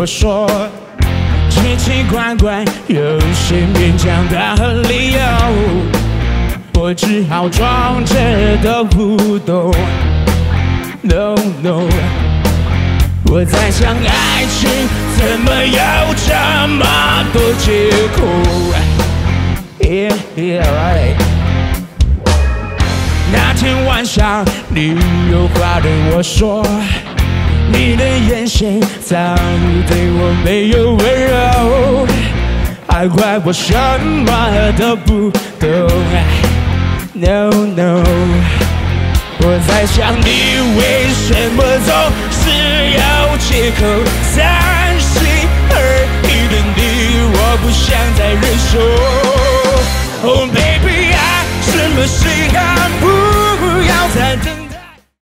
说，奇奇怪怪，有些勉强的理由，我只好装着都不懂。No no， 我在想，爱情怎么有这么多借口 ？Yeah yeah right。那天晚上，你有话对我说。你的眼神早已对我没有温柔，还怪我什么都不懂。No no， 我在想你为什么总是有借口，三心二意的你，我不想再忍受。Oh baby， 爱什么是很不